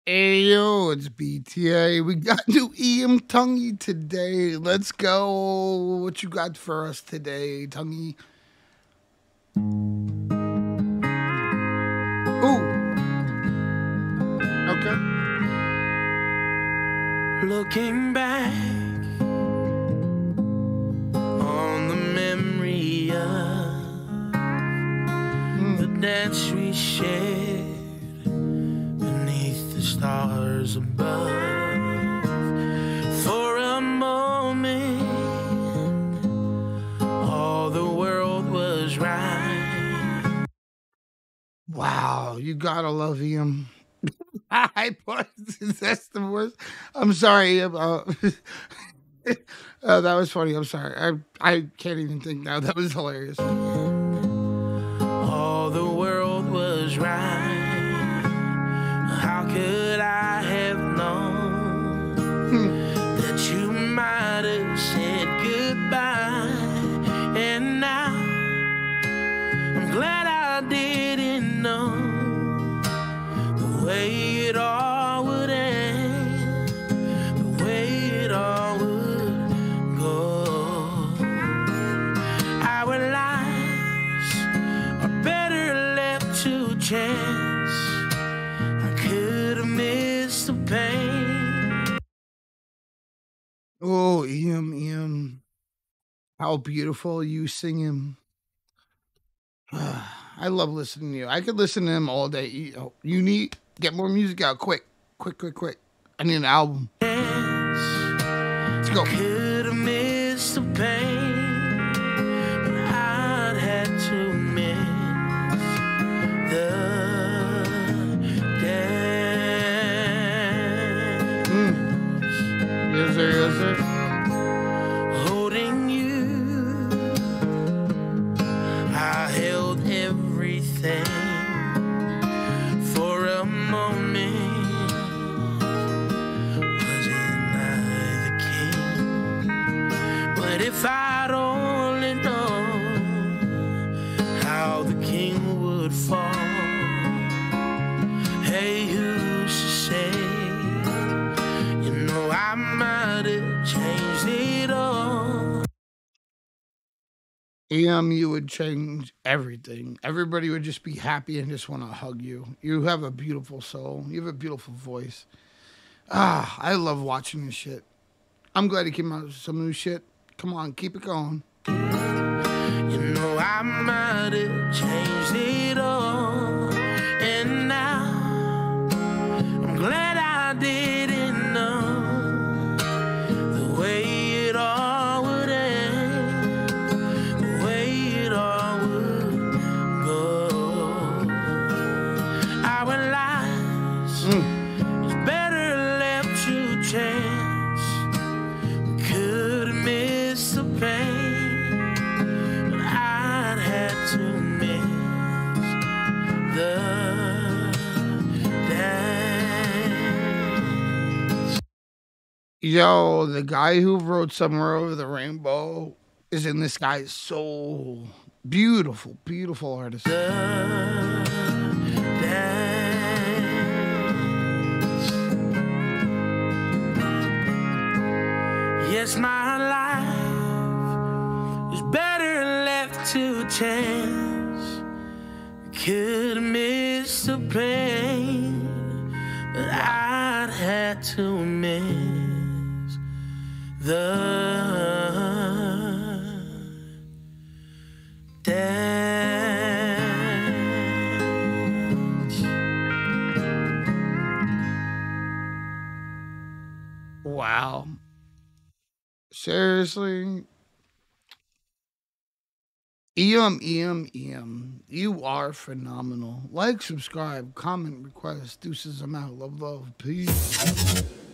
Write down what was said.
Hey yo, it's BTA. We got new EM Tonguey today. Let's go. What you got for us today, Tonguey? Ooh, okay. Looking back on the memory of the dance we shared beneath the stars above. For a moment, all the world was right. Wow, you gotta love EM. I put that's the worst. I'm sorry. That was funny. I'm sorry. I can't even think now. That was hilarious. All the world was right. How could I have known that you might have said goodbye? And now I'm glad I didn't know the way it all would end, the way it all would go. Our lives are better left to chance. I could have missed the pain. Oh, EM. How beautiful you sing him. I love listening to you. I could listen to him all day. You need get more music out quick. I need an album. Let's go. Could have missed the pain, but I'd had to miss the dance. Yes, sir. Holding you, I held everything for a moment. But if I'd only known how the king would fall, hey, who's to say? You know, I might have changed it all. You would change everything. Everybody would just be happy and just want to hug you. You have a beautiful soul. You have a beautiful voice. I love watching this shit. I'm glad he came out with some new shit. Come on, keep it going. You know, I might have changed it all. And now I'm glad I didn't know the way it all would end, the way it all would go. Our lives is better left to chance. Could have missed the pain, but I'd had to miss the dance. Yo, the guy who wrote Somewhere Over the Rainbow is in this guy's soul. Beautiful, beautiful artist. The dance. Yes, my life is better left to chance. Could have missed the pain, but I'd had to miss the dance. Wow. Seriously? EM. You are phenomenal. Like, subscribe, comment, request. Deuces, I'm out. Love, peace.